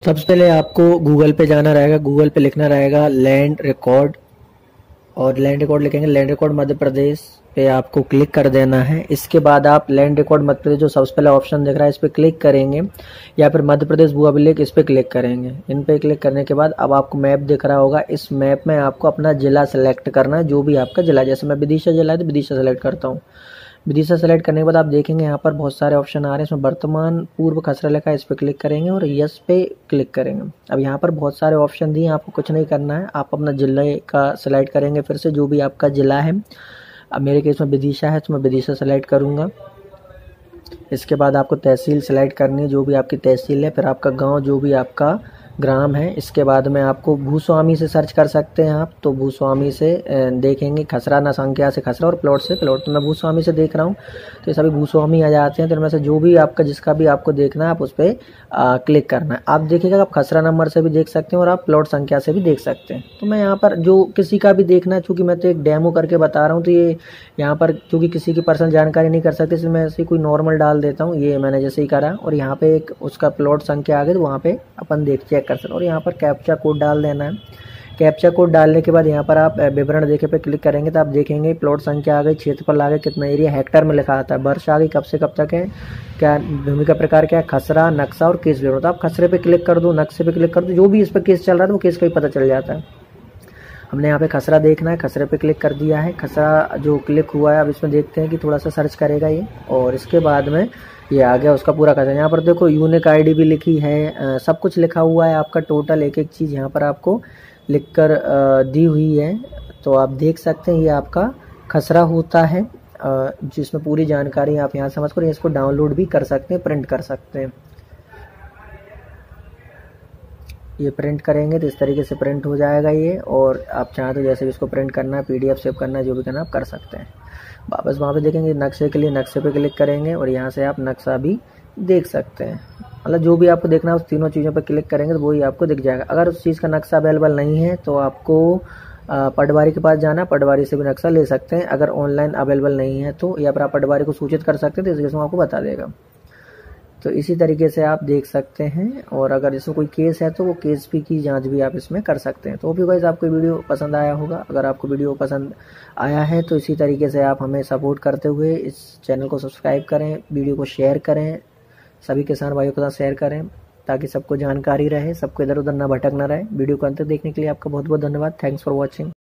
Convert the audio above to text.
सबसे पहले आपको गूगल पे जाना रहेगा। गूगल पे लिखना रहेगा लैंड रिकॉर्ड, और लैंड रिकॉर्ड लिखेंगे, लैंड रिकॉर्ड मध्य प्रदेश पे आपको क्लिक कर देना है। इसके बाद आप लैंड रिकॉर्ड मध्य प्रदेश जो सबसे पहला ऑप्शन दिख रहा है इस पर क्लिक करेंगे, या फिर मध्य प्रदेश भू अभिलेख इस पर क्लिक करेंगे। इन पे क्लिक करने के बाद अब आपको मैप दिख रहा होगा। इस मैप में आपको अपना जिला सेलेक्ट करना है, जो भी आपका जिला, जैसे मैं विदिशा जिला है तो विदिशा सेलेक्ट करता हूँ। विदिशा सेलेक्ट करने के बाद आप देखेंगे यहाँ पर बहुत सारे ऑप्शन आ रहे हैं। इसमें वर्तमान पूर्व खसरा लिखा है, इस पर क्लिक करेंगे और यस पे क्लिक करेंगे। अब यहाँ पर बहुत सारे ऑप्शन दिए, आपको कुछ नहीं करना है, आप अपना जिले का सेलेक्ट करेंगे फिर से, जो भी आपका जिला है। अब मेरे केस में विदिशा है तो मैं विदिशा सेलेक्ट करूँगा। इसके बाद आपको तहसील सेलेक्ट करनी है, जो भी आपकी तहसील है, फिर आपका गाँव जो भी आपका ग्राम है। इसके बाद में आपको भूस्वामी से सर्च कर सकते हैं आप, तो भूस्वामी से देखेंगे खसरा न संख्या से खसरा और प्लॉट से प्लॉट। तो मैं भूस्वामी से देख रहा हूँ तो ये सभी भूस्वामी आ जाते हैं। तो इनमें से जो भी आपका जिसका भी आपको देखना है आप उस पर क्लिक करना है। आप देखिएगा आप खसरा नंबर से भी देख सकते हैं और आप प्लॉट संख्या से भी देख सकते हैं। तो मैं यहाँ पर जो किसी का भी देखना है, चूँकि मैं तो एक डेमो करके बता रहा हूँ, तो ये यहाँ पर क्योंकि किसी की पर्सनल जानकारी नहीं कर सकते, इसलिए मैं ऐसे कोई नॉर्मल डाल देता हूँ। ये मैंने जैसे ही करा और यहाँ पे एक उसका प्लॉट संख्या आ गई तो वहाँ पे अपन चेक कर सकते हैं। और यहाँ पर कैप्चा कोड डाल देना है। कैप्चा कोड डालने के बाद यहाँ पर आप विवरण देखे पे क्लिक करेंगे तो आप देखेंगे प्लॉट संख्या आ गई, क्षेत्रफल आ गया, कितना एरिया हेक्टर में लिखा आता है, वर्ष आ गई, कब से कब तक है, क्या भूमि का प्रकार क्या है, खसरा, नक्शा और केस विवरण। तो आप खसरे पे क्लिक कर दो, नक्शे पे क्लिक कर दो, जो भी इस पर केस चल रहा है वो केस का ही पता चल जाता है। हमने यहाँ पे खसरा देखना है, खसरे पे क्लिक कर दिया है। खसरा जो क्लिक हुआ है अब इसमें देखते हैं कि थोड़ा सा सर्च करेगा ये, और इसके बाद में ये आ गया उसका पूरा खसरा। यहाँ पर देखो यूनिक आईडी भी लिखी है, सब कुछ लिखा हुआ है आपका, टोटल एक एक चीज़ यहाँ पर आपको लिख कर दी हुई है। तो आप देख सकते हैं ये आपका खसरा होता है, जिसमें पूरी जानकारी आप यहाँ समझ कर इसको डाउनलोड भी कर सकते हैं, प्रिंट कर सकते हैं। ये प्रिंट करेंगे तो इस तरीके से प्रिंट हो जाएगा ये, और आप चाहें तो जैसे भी इसको प्रिंट करना है, पीडीएफ सेव करना है, जो भी करना है आप कर सकते हैं। वापस वहाँ पे देखेंगे नक्शे के लिए नक्शे पे क्लिक करेंगे और यहाँ से आप नक्शा भी देख सकते हैं। मतलब जो भी आपको देखना है उस तीनों चीज़ों पर क्लिक करेंगे तो वही आपको दिख जाएगा। अगर उस चीज़ का नक्शा अवेलेबल नहीं है तो आपको पटवारी के पास जाना, पटवारी से भी नक्शा ले सकते हैं। अगर ऑनलाइन अवेलेबल नहीं है तो, या फिर आप पटवारी को सूचित कर सकते हैं, तो इस केस में आपको बता देगा। तो इसी तरीके से आप देख सकते हैं, और अगर इसमें कोई केस है तो वो केस भी की जांच भी आप इसमें कर सकते हैं। तो भी गाइस आपको वीडियो पसंद आया होगा। अगर आपको वीडियो पसंद आया है तो इसी तरीके से आप हमें सपोर्ट करते हुए इस चैनल को सब्सक्राइब करें, वीडियो को शेयर करें, सभी किसान भाइयों के साथ शेयर करें, ताकि सबको जानकारी रहे, सबको इधर उधर ना भटक ना रहे। वीडियो को अंत तक देखने के लिए आपका बहुत बहुत धन्यवाद। Thanks for watching.